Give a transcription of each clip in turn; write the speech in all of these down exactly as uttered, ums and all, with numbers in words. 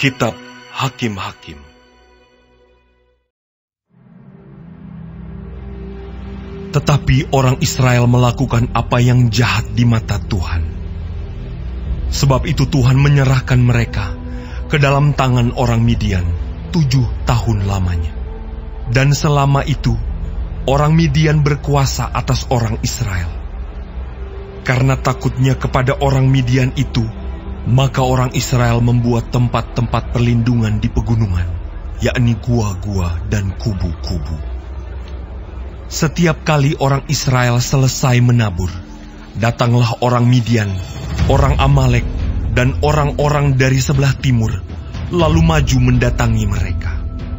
Kitab Hakim-Hakim. Tetapi orang Israel melakukan apa yang jahat di mata Tuhan. Sebab itu Tuhan menyerahkan mereka ke dalam tangan orang Midian tujuh tahun lamanya. Dan selama itu, orang Midian berkuasa atas orang Israel. Karena takutnya kepada orang Midian itu, maka orang Israel membuat tempat-tempat perlindungan di pegunungan, yakni gua-gua dan kubu-kubu. Setiap kali orang Israel selesai menabur, datanglah orang Midian, orang Amalek, dan orang-orang dari sebelah timur, lalu maju mendatangi mereka.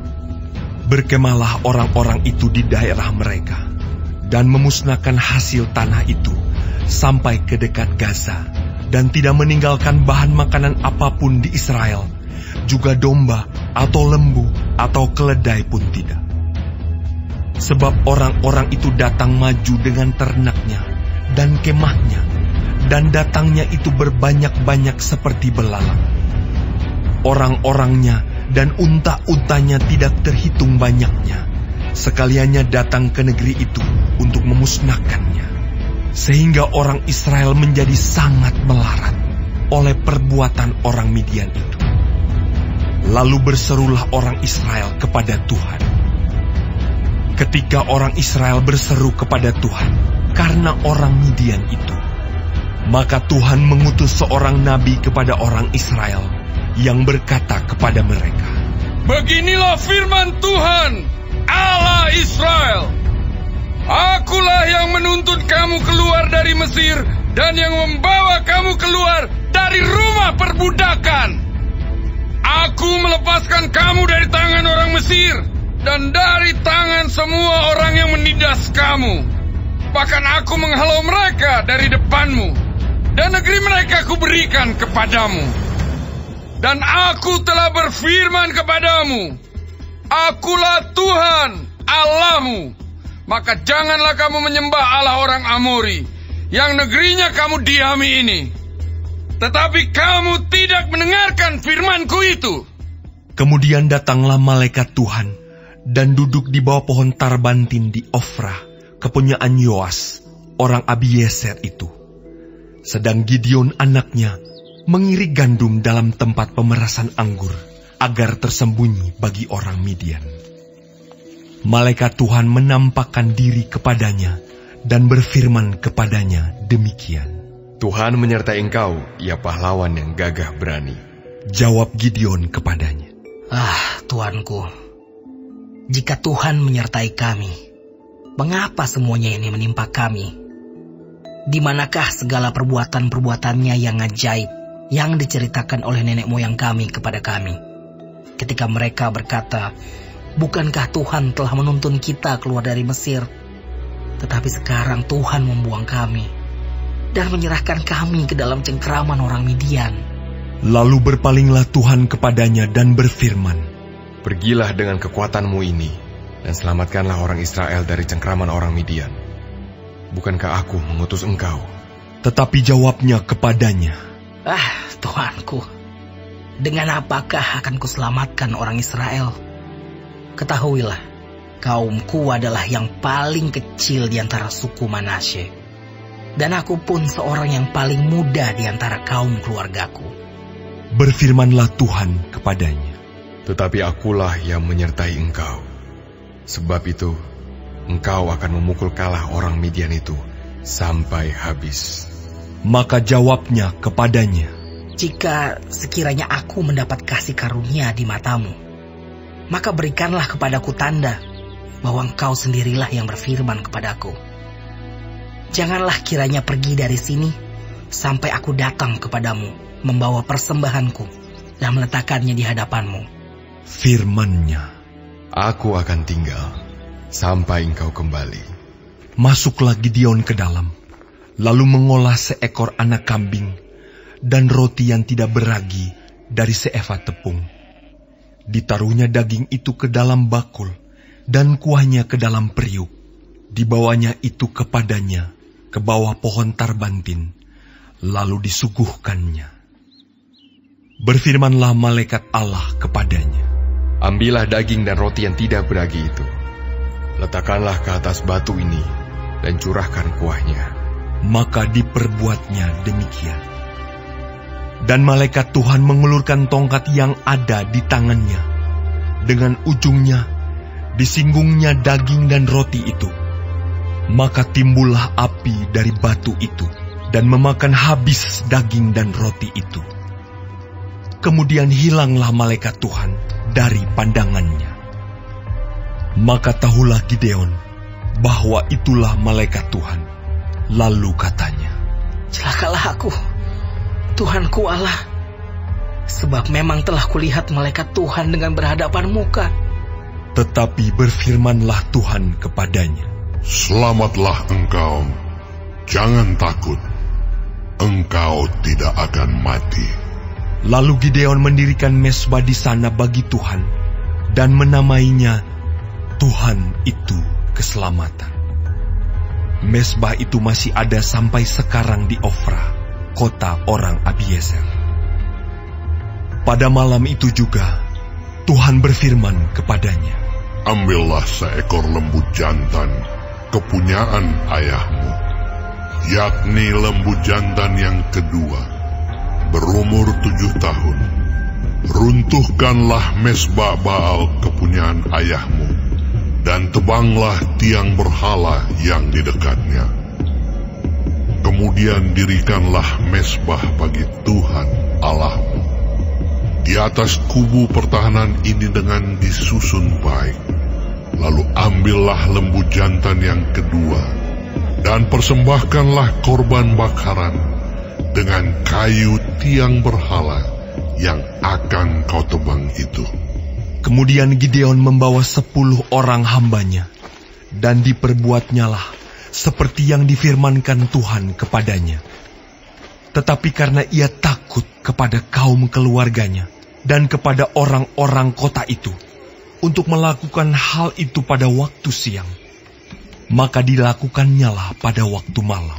Berkemalah orang-orang itu di daerah mereka, dan memusnahkan hasil tanah itu sampai ke dekat Gaza, dan tidak meninggalkan bahan makanan apapun di Israel, juga domba atau lembu atau keledai pun tidak. Sebab orang-orang itu datang maju dengan ternaknya dan kemahnya, dan datangnya itu berbanyak-banyak seperti belalang. Orang-orangnya dan unta-untanya tidak terhitung banyaknya, sekaliannya datang ke negeri itu untuk memusnahkannya. Sehingga orang Israel menjadi sangat melarat oleh perbuatan orang Midian itu. Lalu berserulah orang Israel kepada Tuhan. Ketika orang Israel berseru kepada Tuhan karena orang Midian itu, maka Tuhan mengutus seorang nabi kepada orang Israel yang berkata kepada mereka, "Beginilah firman Tuhan, Allah Israel. Akulah yang menuntun kamu keluar dari Mesir dan yang membawa kamu keluar dari rumah perbudakan. Aku melepaskan kamu dari tangan orang Mesir dan dari tangan semua orang yang menindas kamu. Bahkan aku menghalau mereka dari depanmu, dan negeri mereka kuberikan kepadamu. Dan aku telah berfirman kepadamu, Akulah Tuhan Allahmu. Maka janganlah kamu menyembah Allah orang Amori, yang negerinya kamu diami ini. Tetapi kamu tidak mendengarkan firmanku itu." Kemudian datanglah malaikat Tuhan dan duduk di bawah pohon tarbantin di Ofrah, kepunyaan Yoas, orang Abiezer itu. Sedang Gideon anaknya mengirik gandum dalam tempat pemerasan anggur, agar tersembunyi bagi orang Midian. Malaikat Tuhan menampakkan diri kepadanya dan berfirman kepadanya demikian, "Tuhan menyertai engkau, ya pahlawan yang gagah berani." Jawab Gideon kepadanya, "Ah, Tuanku, jika Tuhan menyertai kami, mengapa semuanya ini menimpa kami? Di manakah segala perbuatan-perbuatannya yang ajaib yang diceritakan oleh nenek moyang kami kepada kami? Ketika mereka berkata, bukankah Tuhan telah menuntun kita keluar dari Mesir? Tetapi sekarang Tuhan membuang kami dan menyerahkan kami ke dalam cengkeraman orang Midian." Lalu berpalinglah Tuhan kepadanya dan berfirman, "Pergilah dengan kekuatanmu ini, dan selamatkanlah orang Israel dari cengkraman orang Midian. Bukankah aku mengutus engkau?" Tetapi jawabnya kepadanya, "Ah, Tuanku, dengan apakah akan kuselamatkan orang Israel? Ketahuilah, kaumku adalah yang paling kecil di antara suku Manasye, dan aku pun seorang yang paling muda di antara kaum keluargaku." Berfirmanlah Tuhan kepadanya, "Tetapi akulah yang menyertai engkau. Sebab itu, engkau akan memukul kalah orang Midian itu sampai habis." Maka jawabnya kepadanya, "Jika sekiranya aku mendapat kasih karunia di matamu, maka berikanlah kepadaku tanda bahwa engkau sendirilah yang berfirman kepadaku. Janganlah kiranya pergi dari sini sampai aku datang kepadamu membawa persembahanku dan meletakkannya di hadapanmu." Firman-Nya, "Aku akan tinggal sampai engkau kembali." Masuklah Gideon ke dalam, lalu mengolah seekor anak kambing dan roti yang tidak beragi dari seeva tepung. Ditaruhnya daging itu ke dalam bakul dan kuahnya ke dalam periuk. Dibawanya itu kepadanya ke bawah pohon tarbantin, lalu disuguhkannya. Berfirmanlah malaikat Allah kepadanya, "Ambillah daging dan roti yang tidak beragi itu, letakkanlah ke atas batu ini, dan curahkan kuahnya." Maka diperbuatnya demikian. Dan malaikat Tuhan mengulurkan tongkat yang ada di tangannya. Dengan ujungnya, disinggungnya daging dan roti itu. Maka timbullah api dari batu itu, dan memakan habis daging dan roti itu. Kemudian hilanglah malaikat Tuhan dari pandangannya. Maka tahulah Gideon bahwa itulah malaikat Tuhan. Lalu katanya, "Celakalah aku, Tuhanku Allah, sebab memang telah kulihat malaikat Tuhan dengan berhadapan muka." Tetapi berfirmanlah Tuhan kepadanya, "Selamatlah engkau, jangan takut, engkau tidak akan mati." Lalu Gideon mendirikan mezbah di sana bagi Tuhan, dan menamainya Tuhan itu keselamatan. Mezbah itu masih ada sampai sekarang di Ofra, kota orang Abiezer. Pada malam itu juga, Tuhan berfirman kepadanya, "Ambillah seekor lembu jantan, kepunyaan ayahmu, yakni lembu jantan yang kedua, berumur tujuh tahun. Runtuhkanlah mezbah Baal kepunyaan ayahmu, dan tebanglah tiang berhala yang di dekatnya. Kemudian dirikanlah mezbah bagi Tuhan Allahmu. Di atas kubu pertahanan ini dengan disusun baik. Lalu ambillah lembu jantan yang kedua, dan persembahkanlah korban bakaran dengan kayu tiang berhala yang akan kau tebang itu." Kemudian Gideon membawa sepuluh orang hambanya, dan diperbuatnyalah seperti yang difirmankan Tuhan kepadanya. Tetapi karena ia takut kepada kaum keluarganya dan kepada orang-orang kota itu untuk melakukan hal itu pada waktu siang, maka dilakukannya pada waktu malam.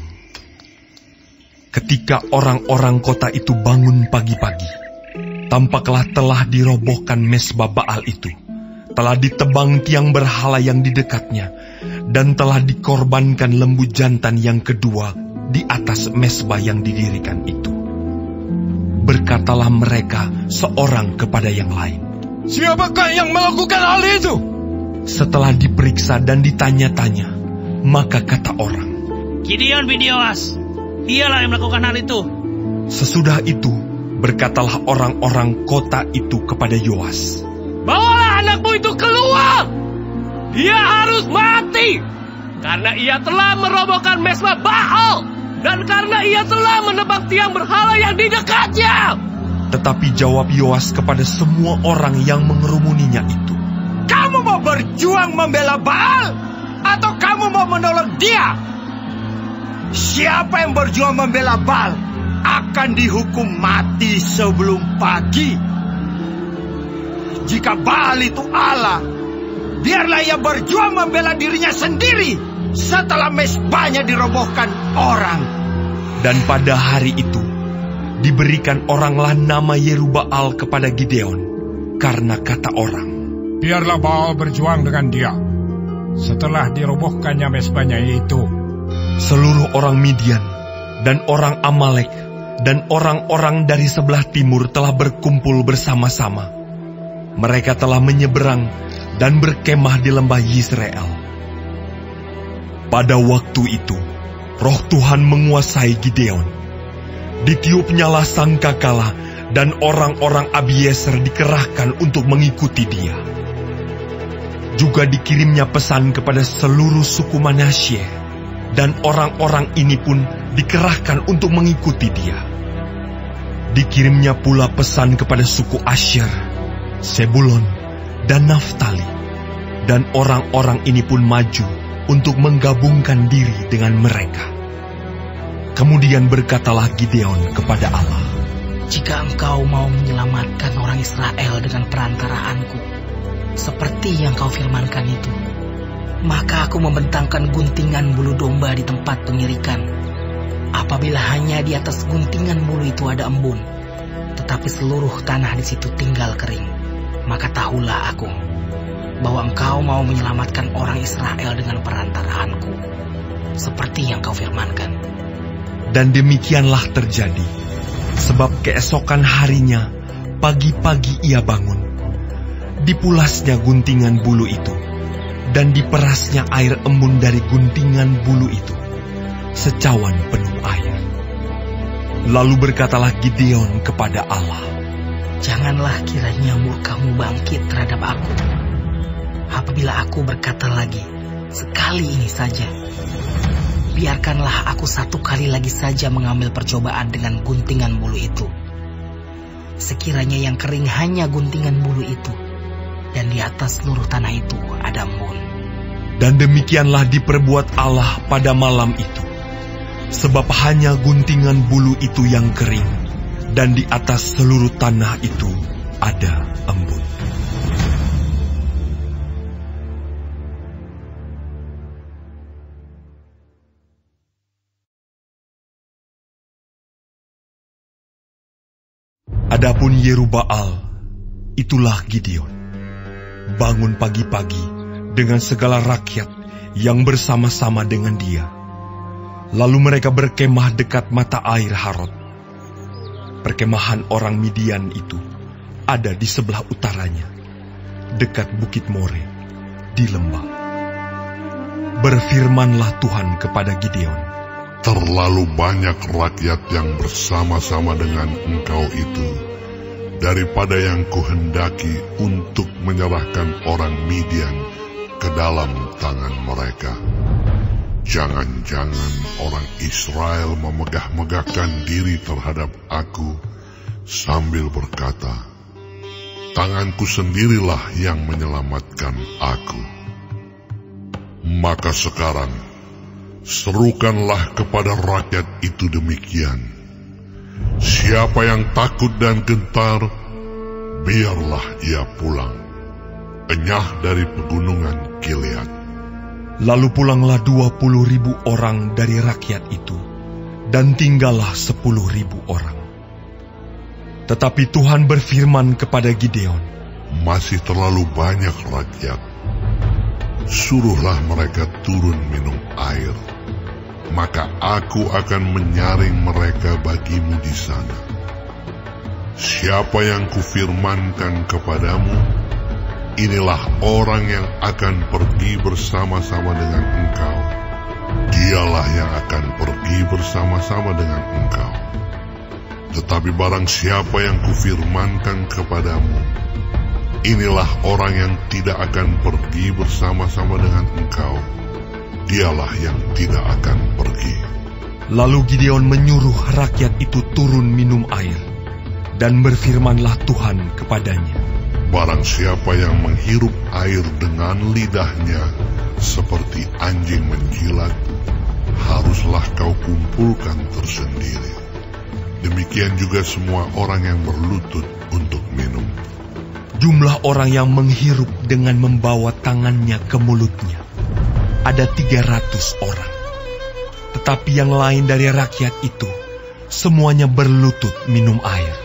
Ketika orang-orang kota itu bangun pagi-pagi, tampaklah telah dirobohkan mezbah Baal itu, telah ditebang tiang berhala yang di dekatnya, dan telah dikorbankan lembu jantan yang kedua di atas mezbah yang didirikan itu. Berkatalah mereka seorang kepada yang lain, "Siapakah yang melakukan hal itu?" Setelah diperiksa dan ditanya-tanya, maka kata orang, "Gideon bin Yoas, dialah yang melakukan hal itu." Sesudah itu, berkatalah orang-orang kota itu kepada Yoas, "Bawalah anakmu itu keluar. Dia harus mati, karena ia telah merobohkan mezbah Baal, dan karena ia telah menebang tiang berhala yang di dekatnya." Tetapi jawab Yoas kepada semua orang yang mengerumuninya itu, "Kamu mau berjuang membela Baal, atau kamu mau menolong dia? Siapa yang berjuang membela Baal akan dihukum mati sebelum pagi. Jika Baal itu Allah, biarlah ia berjuang membela dirinya sendiri setelah mezbahnya dirobohkan orang." Dan pada hari itu, diberikan oranglah nama Yerubbaal kepada Gideon, karena kata orang, "Biarlah Baal berjuang dengan dia setelah dirobohkannya mezbahnya itu." Seluruh orang Midian dan orang Amalek dan orang-orang dari sebelah timur telah berkumpul bersama-sama. Mereka telah menyeberang dan berkemah di lembah Yisrael. Pada waktu itu, Roh Tuhan menguasai Gideon. Ditiupnyalah sangkakala, dan orang-orang Abiezer dikerahkan untuk mengikuti dia. Juga dikirimnya pesan kepada seluruh suku Manasye, dan orang-orang ini pun dikerahkan untuk mengikuti dia. Dikirimnya pula pesan kepada suku Asher, Sebulon, dan Naftali, dan orang-orang ini pun maju untuk menggabungkan diri dengan mereka. Kemudian berkatalah Gideon kepada Allah, "Jika engkau mau menyelamatkan orang Israel dengan perantaraanku, seperti yang kau firmankan itu, maka aku membentangkan guntingan bulu domba di tempat pengirikan. Apabila hanya di atas guntingan bulu itu ada embun, tetapi seluruh tanah di situ tinggal kering. Maka tahulah aku bahwa engkau mau menyelamatkan orang Israel dengan perantaraanku, seperti yang kau firmankan. Dan demikianlah terjadi, sebab keesokan harinya, pagi-pagi ia bangun. Dipulasnya guntingan bulu itu, dan diperasnya air embun dari guntingan bulu itu, secawan penuh air. Lalu berkatalah Gideon kepada Allah, "Janganlah kiranya murka-Mu bangkit terhadap aku, apabila aku berkata lagi, sekali ini saja. Biarkanlah aku satu kali lagi saja mengambil percobaan dengan guntingan bulu itu. Sekiranya yang kering hanya guntingan bulu itu, dan di atas seluruh tanah itu ada embun." Dan demikianlah diperbuat Allah pada malam itu, sebab hanya guntingan bulu itu yang kering, dan di atas seluruh tanah itu ada embun. Adapun Yerubbaal, itulah Gideon, bangun pagi-pagi dengan segala rakyat yang bersama-sama dengan dia. Lalu mereka berkemah dekat mata air Harod. Perkemahan orang Midian itu ada di sebelah utaranya, dekat Bukit More, di lembah. Berfirmanlah Tuhan kepada Gideon, "Terlalu banyak rakyat yang bersama-sama dengan engkau itu, daripada yang kuhendaki untuk menyerahkan orang Midian ke dalam tangan mereka. Jangan-jangan orang Israel memegah-megahkan diri terhadap aku sambil berkata, tanganku sendirilah yang menyelamatkan aku. Maka sekarang, serukanlah kepada rakyat itu demikian. Siapa yang takut dan gentar, biarlah ia pulang, enyah dari pegunungan Gilead." Lalu pulanglah dua puluh ribu orang dari rakyat itu, dan tinggallah sepuluh ribu orang. Tetapi Tuhan berfirman kepada Gideon, "Masih terlalu banyak rakyat. Suruhlah mereka turun minum air, maka aku akan menyaring mereka bagimu di sana. Siapa yang kufirmankan kepadamu, inilah orang yang akan pergi bersama-sama dengan engkau. Dialah yang akan pergi bersama-sama dengan engkau. Tetapi barang siapa yang kufirmankan kepadamu, inilah orang yang tidak akan pergi bersama-sama dengan engkau. Dialah yang tidak akan pergi." Lalu Gideon menyuruh rakyat itu turun minum air, dan berfirmanlah Tuhan kepadanya, "Barang siapa yang menghirup air dengan lidahnya seperti anjing menjilat, haruslah kau kumpulkan tersendiri. Demikian juga semua orang yang berlutut untuk minum." Jumlah orang yang menghirup dengan membawa tangannya ke mulutnya ada tiga ratus orang. Tetapi yang lain dari rakyat itu, semuanya berlutut minum air.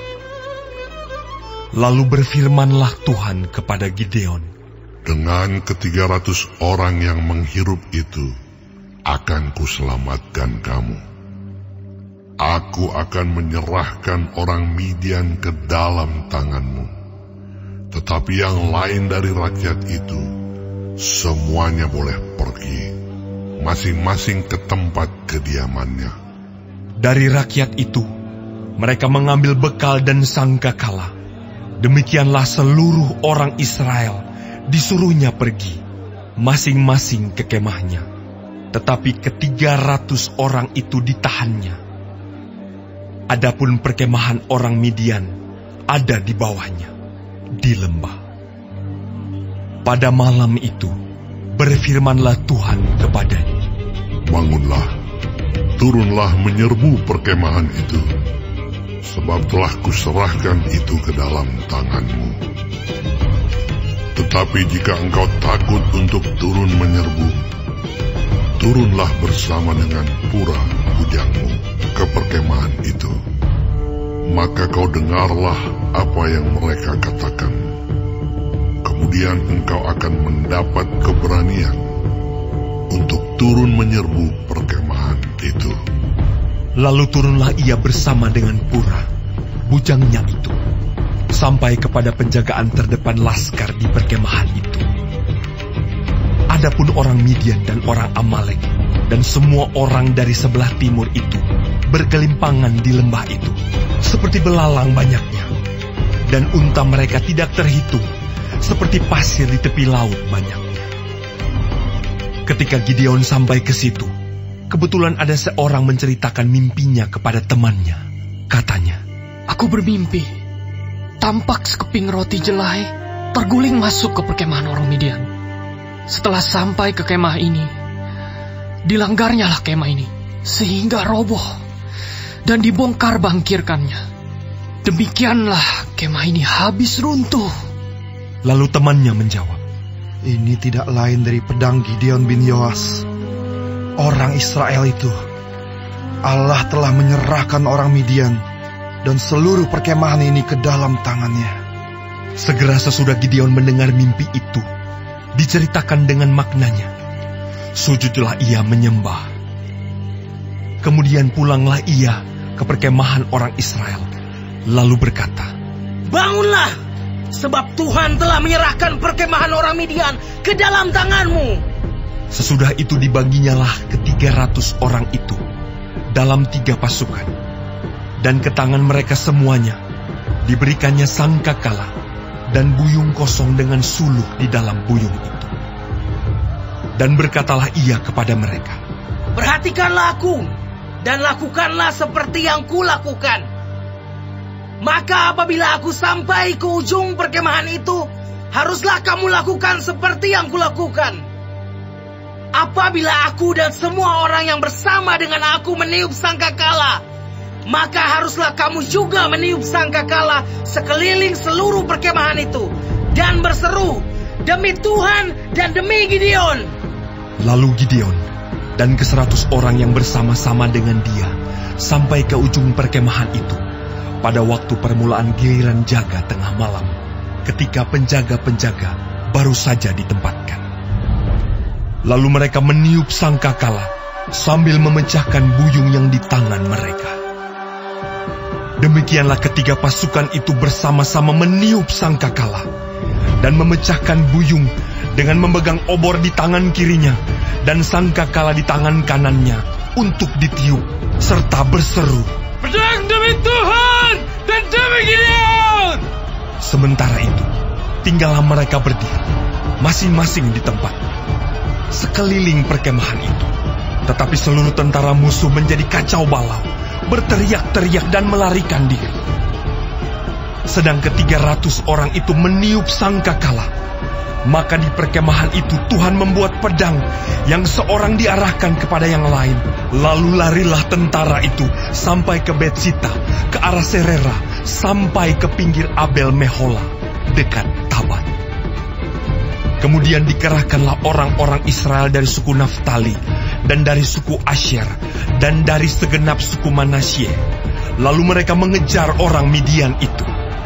Lalu berfirmanlah Tuhan kepada Gideon, "Dengan ketiga ratus orang yang menghirup itu, akan kuselamatkan kamu. Aku akan menyerahkan orang Midian ke dalam tanganmu. Tetapi yang lain dari rakyat itu, semuanya boleh pergi, masing-masing ke tempat kediamannya." Dari rakyat itu, mereka mengambil bekal dan sangkakala. Demikianlah seluruh orang Israel disuruhnya pergi, masing-masing ke kemahnya. Tetapi ketiga ratus orang itu ditahannya. Adapun perkemahan orang Midian ada di bawahnya, di lembah. Pada malam itu, berfirmanlah Tuhan kepadanya, "Bangunlah, turunlah menyerbu perkemahan itu, sebab telah kuserahkan itu ke dalam tanganmu. Tetapi jika engkau takut untuk turun menyerbu, turunlah bersama dengan pura bujangmu ke perkemahan itu. maka kau dengarlah apa yang mereka katakan. Kemudian engkau akan mendapat keberanian untuk turun menyerbu perkemahan itu. Lalu turunlah ia bersama dengan Pura, bujangnya itu, sampai kepada penjagaan terdepan laskar di perkemahan itu. Adapun orang Midian dan orang Amalek dan semua orang dari sebelah timur itu bergelimpangan di lembah itu, seperti belalang banyaknya, dan unta mereka tidak terhitung, seperti pasir di tepi laut banyaknya. Ketika Gideon sampai ke situ, kebetulan ada seorang menceritakan mimpinya kepada temannya. Katanya, "Aku bermimpi, tampak sekeping roti jelai terguling masuk ke perkemahan orang Midian. Setelah sampai ke kemah ini, dilanggarnyalah kemah ini, sehingga roboh dan dibongkar bangkirkannya. Demikianlah kemah ini habis runtuh." Lalu temannya menjawab, "Ini tidak lain dari pedang Gideon bin Yoas, orang Israel itu. Allah telah menyerahkan orang Midian dan seluruh perkemahan ini ke dalam tangannya." Segera sesudah Gideon mendengar mimpi itu, diceritakan dengan maknanya, sujudlah ia menyembah. Kemudian pulanglah ia ke perkemahan orang Israel, lalu berkata, "Bangunlah, sebab Tuhan telah menyerahkan perkemahan orang Midian ke dalam tanganmu." Sesudah itu dibaginyalah ke tiga ratus orang itu dalam tiga pasukan, dan ke tangan mereka semuanya diberikannya sangkakala dan buyung kosong dengan suluk di dalam buyung itu. Dan berkatalah ia kepada mereka, "Perhatikanlah aku, dan lakukanlah seperti yang kulakukan. Maka apabila aku sampai ke ujung perkemahan itu, haruslah kamu lakukan seperti yang kulakukan. Apabila aku dan semua orang yang bersama dengan aku meniup sangkakala, maka haruslah kamu juga meniup sangkakala sekeliling seluruh perkemahan itu, dan berseru, demi Tuhan dan demi Gideon." Lalu Gideon dan ke seratus orang yang bersama-sama dengan dia sampai ke ujung perkemahan itu pada waktu permulaan giliran jaga tengah malam, ketika penjaga-penjaga baru saja ditempatkan. Lalu mereka meniup sangkakala sambil memecahkan buyung yang di tangan mereka. Demikianlah ketiga pasukan itu bersama-sama meniup sangkakala dan memecahkan buyung dengan memegang obor di tangan kirinya dan sangkakala di tangan kanannya untuk ditiup serta berseru, "Pedang demi Tuhan dan demi Gideon!" Sementara itu, tinggallah mereka berdiri, masing-masing di tempat, sekeliling perkemahan itu. Tetapi seluruh tentara musuh menjadi kacau balau, berteriak-teriak dan melarikan diri. Sedang ketiga ratus orang itu meniup sangkakala. Maka di perkemahan itu Tuhan membuat pedang yang seorang diarahkan kepada yang lain. Lalu larilah tentara itu sampai ke Betsita, ke arah Serera, sampai ke pinggir Abel Mehola, dekat Tabat. Kemudian dikerahkanlah orang-orang Israel dari suku Naftali, dan dari suku Asyer, dan dari segenap suku Manasye. Lalu mereka mengejar orang Midian itu.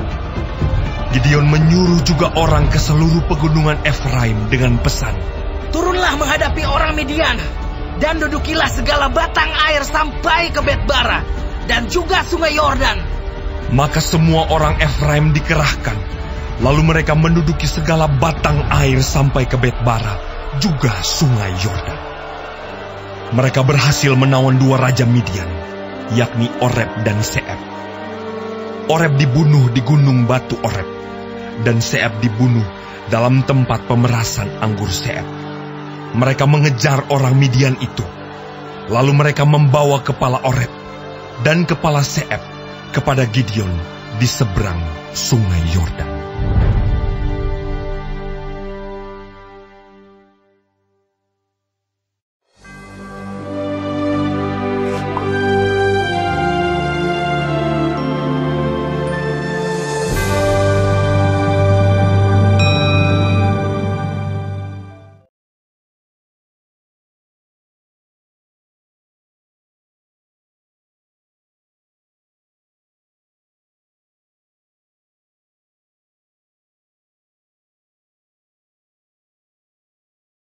Gideon menyuruh juga orang ke seluruh pegunungan Efraim dengan pesan, "Turunlah menghadapi orang Midian, dan dudukilah segala batang air sampai ke Bet-bara, dan juga sungai Yordan." Maka semua orang Efraim dikerahkan, lalu mereka menduduki segala batang air sampai ke Bet-bara, juga sungai Yordan. Mereka berhasil menawan dua raja Midian, yakni Oreb dan Seeb. Oreb dibunuh di gunung batu Oreb, dan Seeb dibunuh dalam tempat pemerasan anggur Seeb. Mereka mengejar orang Midian itu, lalu mereka membawa kepala Oreb dan kepala Seeb kepada Gideon di seberang sungai Yordan.